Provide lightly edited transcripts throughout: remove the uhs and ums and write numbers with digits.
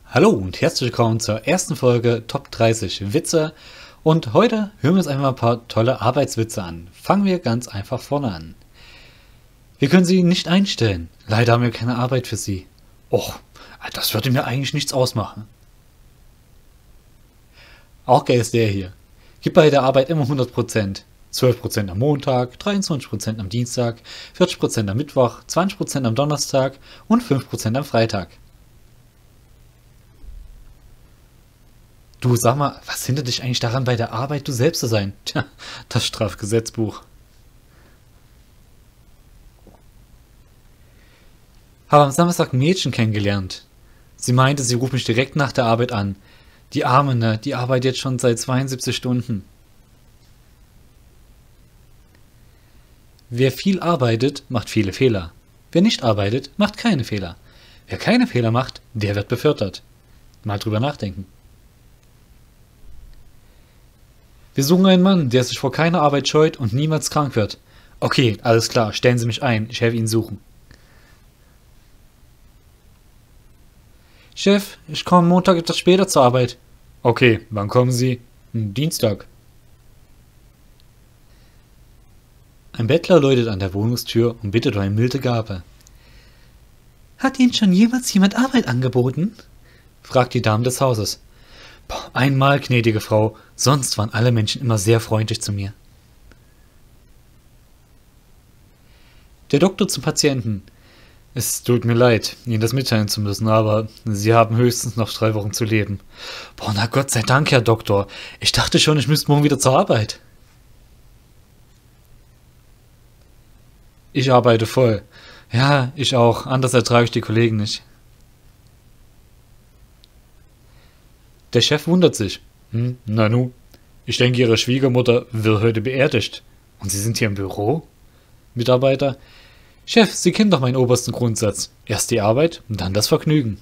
Hallo und herzlich willkommen zur ersten Folge Top 30 Witze. Und heute hören wir uns einfach mal ein paar tolle Arbeitswitze an. Fangen wir ganz einfach vorne an. Wir können Sie nicht einstellen. Leider haben wir keine Arbeit für Sie. Och, das würde mir eigentlich nichts ausmachen. Auch geil ist der hier. Gib bei der Arbeit immer 100%. 12% am Montag, 23% am Dienstag, 40% am Mittwoch, 20% am Donnerstag und 5% am Freitag. Du, sag mal, was hindert dich eigentlich daran, bei der Arbeit du selbst zu sein? Tja, das Strafgesetzbuch. Habe am Samstag ein Mädchen kennengelernt. Sie meinte, sie ruft mich direkt nach der Arbeit an. Die Arme, ne? Die arbeitet jetzt schon seit 72 Stunden. Wer viel arbeitet, macht viele Fehler. Wer nicht arbeitet, macht keine Fehler. Wer keine Fehler macht, der wird befördert. Mal drüber nachdenken. Wir suchen einen Mann, der sich vor keiner Arbeit scheut und niemals krank wird. Okay, alles klar, stellen Sie mich ein, ich helfe Ihnen suchen. Chef, ich komme Montag etwas später zur Arbeit. Okay, wann kommen Sie? Dienstag. Ein Bettler läutet an der Wohnungstür und bittet um eine milde Gabe. Hat Ihnen schon jemals jemand Arbeit angeboten? Fragt die Dame des Hauses. Einmal, gnädige Frau, sonst waren alle Menschen immer sehr freundlich zu mir. Der Doktor zum Patienten. Es tut mir leid, Ihnen das mitteilen zu müssen, aber Sie haben höchstens noch 3 Wochen zu leben. Na Gott sei Dank, Herr Doktor. Ich dachte schon, ich müsste morgen wieder zur Arbeit. Ich arbeite voll. Ja, ich auch. Anders ertrage ich die Kollegen nicht. Der Chef wundert sich. Na nu, ich denke, Ihre Schwiegermutter wird heute beerdigt. Und Sie sind hier im Büro? Mitarbeiter. Chef, Sie kennen doch meinen obersten Grundsatz. Erst die Arbeit, dann das Vergnügen.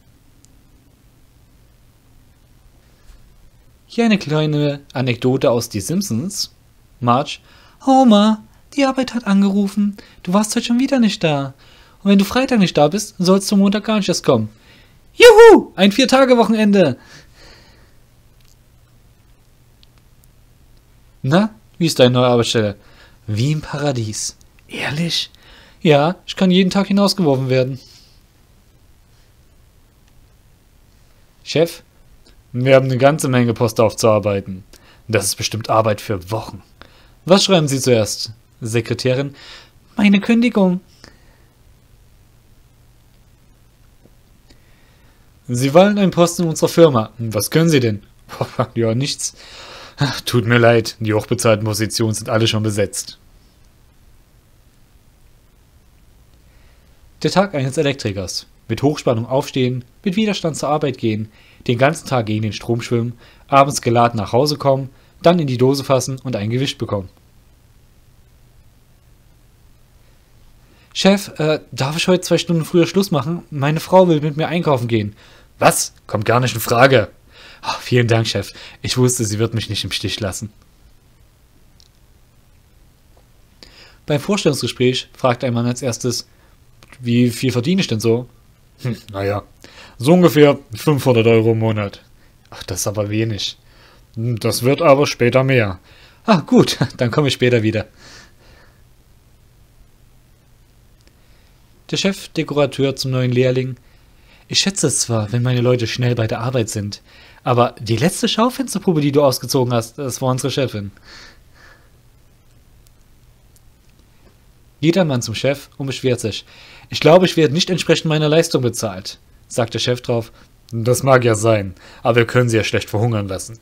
Hier eine kleine Anekdote aus Die Simpsons. Marge. Homer, die Arbeit hat angerufen. Du warst heute schon wieder nicht da. Und wenn du Freitag nicht da bist, sollst du Montag gar nicht erst kommen. Juhu, ein 4-Tage-Wochenende. Na, wie ist deine neue Arbeitsstelle? Wie im Paradies. Ehrlich? Ja, ich kann jeden Tag hinausgeworfen werden. Chef, wir haben eine ganze Menge Post aufzuarbeiten. Das ist bestimmt Arbeit für Wochen. Was schreiben Sie zuerst? Sekretärin, meine Kündigung. Sie wollen einen Posten in unserer Firma. Was können Sie denn? Ja, nichts. Tut mir leid, die hochbezahlten Positionen sind alle schon besetzt. Der Tag eines Elektrikers. Mit Hochspannung aufstehen, mit Widerstand zur Arbeit gehen, den ganzen Tag gegen den Strom schwimmen, abends geladen nach Hause kommen, dann in die Dose fassen und ein Gewicht bekommen. Chef, darf ich heute 2 Stunden früher Schluss machen? Meine Frau will mit mir einkaufen gehen. Was? Kommt gar nicht in Frage. Vielen Dank, Chef. Ich wusste, Sie wird mich nicht im Stich lassen. Beim Vorstellungsgespräch fragt ein Mann als erstes, wie viel verdiene ich denn so? Naja, so ungefähr 500 € im Monat. Das ist aber wenig. Das wird aber später mehr. Gut, dann komme ich später wieder. Der Chefdekorateur zum neuen Lehrling. Ich schätze es zwar, wenn meine Leute schnell bei der Arbeit sind, aber die letzte Schaufensterpuppe, die du ausgezogen hast, das war unsere Chefin. Geht ein Mann zum Chef und beschwert sich. Ich glaube, ich werde nicht entsprechend meiner Leistung bezahlt, sagt der Chef drauf. Das mag ja sein, aber wir können Sie ja schlecht verhungern lassen.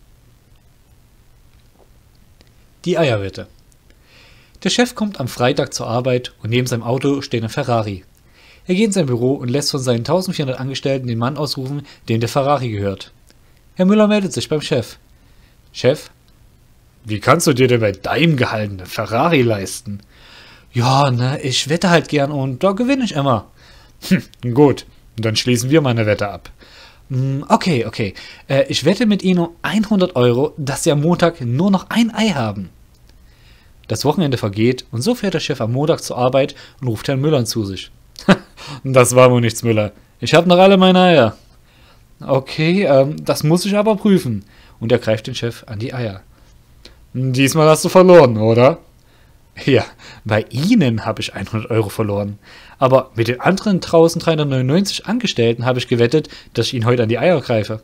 Die Eierwette. Der Chef kommt am Freitag zur Arbeit und neben seinem Auto steht ein Ferrari. Er geht in sein Büro und lässt von seinen 1400 Angestellten den Mann ausrufen, dem der Ferrari gehört. Herr Müller meldet sich beim Chef. Chef? Wie kannst du dir denn bei deinem Gehalt eine Ferrari leisten? Ja, ne, ich wette halt gern und da gewinne ich immer. Gut, dann schließen wir mal eine Wette ab. Okay. Ich wette mit Ihnen um 100 €, dass Sie am Montag nur noch ein Ei haben. Das Wochenende vergeht und so fährt der Chef am Montag zur Arbeit und ruft Herrn Müller zu sich. Das war wohl nichts, Müller. Ich habe noch alle meine Eier. Okay, das muss ich aber prüfen. Und er greift den Chef an die Eier. Diesmal hast du verloren, oder? Ja, bei Ihnen habe ich 100 Euro verloren. Aber mit den anderen 1399 Angestellten habe ich gewettet, dass ich Ihnen heute an die Eier greife.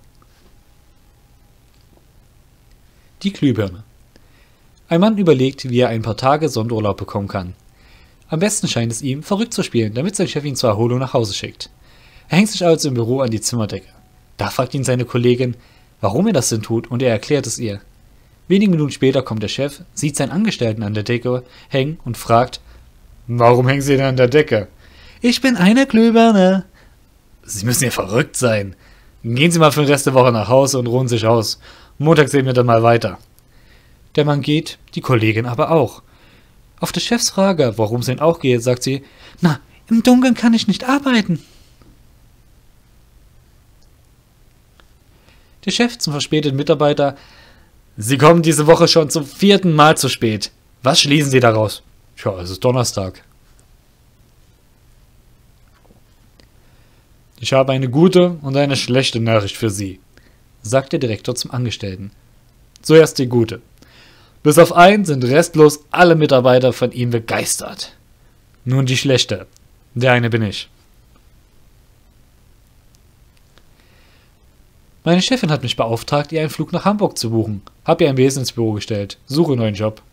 Die Glühbirne. Ein Mann überlegt, wie er ein paar Tage Sonderurlaub bekommen kann. Am besten scheint es ihm, verrückt zu spielen, damit sein Chef ihn zur Erholung nach Hause schickt. Er hängt sich also im Büro an die Zimmerdecke. Da fragt ihn seine Kollegin, warum er das denn tut, und er erklärt es ihr. Wenige Minuten später kommt der Chef, sieht seinen Angestellten an der Decke hängen und fragt, warum hängen Sie denn an der Decke? Ich bin eine Glühbirne. Sie müssen ja verrückt sein. Gehen Sie mal für den Rest der Woche nach Hause und ruhen sich aus. Montag sehen wir dann mal weiter. Der Mann geht, die Kollegin aber auch. Auf des Chefs Frage, warum sie denn auch geht, sagt sie, na, im Dunkeln kann ich nicht arbeiten. Der Chef zum verspäteten Mitarbeiter, Sie kommen diese Woche schon zum 4. Mal zu spät. Was schließen Sie daraus? Tja, es ist Donnerstag. Ich habe eine gute und eine schlechte Nachricht für Sie, sagt der Direktor zum Angestellten. Zuerst die gute. Bis auf einen sind restlos alle Mitarbeiter von ihm begeistert. Nun die schlechte. Der eine bin ich. Meine Chefin hat mich beauftragt, ihr einen Flug nach Hamburg zu buchen. Hab ihr ein Wesen ins Büro gestellt. Suche einen neuen Job.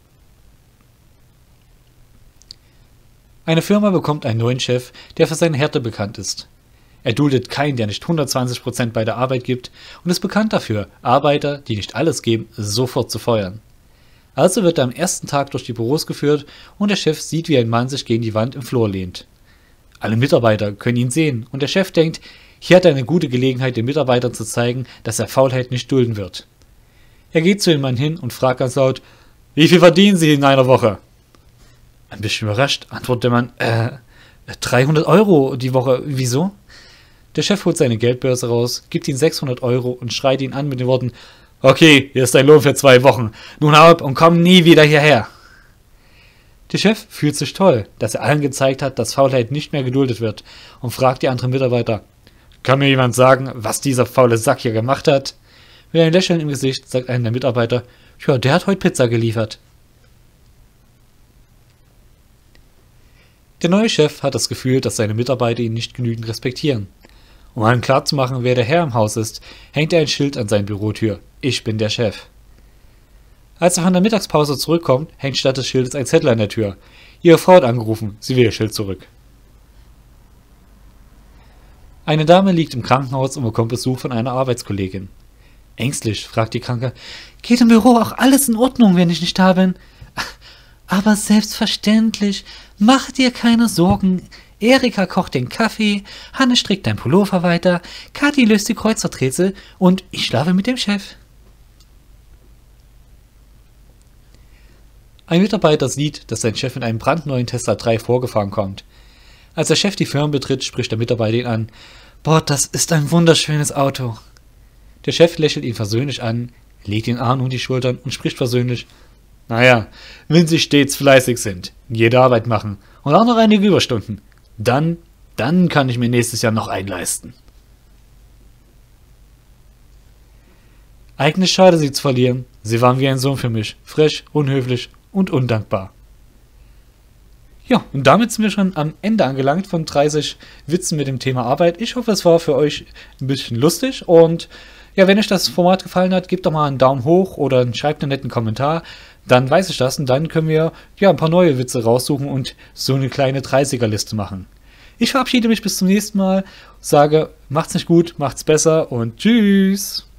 Eine Firma bekommt einen neuen Chef, der für seine Härte bekannt ist. Er duldet keinen, der nicht 120% bei der Arbeit gibt und ist bekannt dafür, Arbeiter, die nicht alles geben, sofort zu feuern. Also wird er am ersten Tag durch die Büros geführt und der Chef sieht, wie ein Mann sich gegen die Wand im Flur lehnt. Alle Mitarbeiter können ihn sehen und der Chef denkt, hier hat er eine gute Gelegenheit, den Mitarbeitern zu zeigen, dass er Faulheit nicht dulden wird. Er geht zu dem Mann hin und fragt ganz laut, wie viel verdienen Sie in einer Woche? Ein bisschen überrascht antwortet der Mann, 300 Euro die Woche, wieso? Der Chef holt seine Geldbörse raus, gibt ihm 600 Euro und schreit ihn an mit den Worten, okay, hier ist dein Lohn für 2 Wochen, nun hau ab und komm nie wieder hierher. Der Chef fühlt sich toll, dass er allen gezeigt hat, dass Faulheit nicht mehr geduldet wird und fragt die anderen Mitarbeiter, kann mir jemand sagen, was dieser faule Sack hier gemacht hat? Mit einem Lächeln im Gesicht sagt einer der Mitarbeiter, ja, der hat heute Pizza geliefert. Der neue Chef hat das Gefühl, dass seine Mitarbeiter ihn nicht genügend respektieren. Um allen klarzumachen, wer der Herr im Haus ist, hängt er ein Schild an seine Bürotür. Ich bin der Chef. Als er von der Mittagspause zurückkommt, hängt statt des Schildes ein Zettel an der Tür. Ihre Frau hat angerufen, sie will ihr Schild zurück. Eine Dame liegt im Krankenhaus und bekommt Besuch von einer Arbeitskollegin. Ängstlich fragt die Kranke, geht im Büro auch alles in Ordnung, wenn ich nicht da bin? Aber selbstverständlich, mach dir keine Sorgen. Erika kocht den Kaffee, Hanne strickt dein Pullover weiter, Kathi löst die Kreuzworträtsel und ich schlafe mit dem Chef. Ein Mitarbeiter sieht, dass sein Chef in einem brandneuen Tesla 3 vorgefahren kommt. Als der Chef die Firma betritt, spricht der Mitarbeiter ihn an. Boah, das ist ein wunderschönes Auto. Der Chef lächelt ihn versöhnlich an, legt den Arm um die Schultern und spricht versöhnlich. Naja, wenn Sie stets fleißig sind, jede Arbeit machen und auch noch einige Überstunden, dann kann ich mir nächstes Jahr noch einleisten. Eigentlich schade, Sie zu verlieren. Sie waren wie ein Sohn für mich, frech, unhöflich und undankbar. Ja, und damit sind wir schon am Ende angelangt von 30 Witzen mit dem Thema Arbeit. Ich hoffe, es war für euch ein bisschen lustig und ja, wenn euch das Format gefallen hat, gebt doch mal einen Daumen hoch oder schreibt einen netten Kommentar. Dann weiß ich das und dann können wir ja ein paar neue Witze raussuchen und so eine kleine 30er-Liste machen. Ich verabschiede mich bis zum nächsten Mal, sage, macht's nicht gut, macht's besser und tschüss!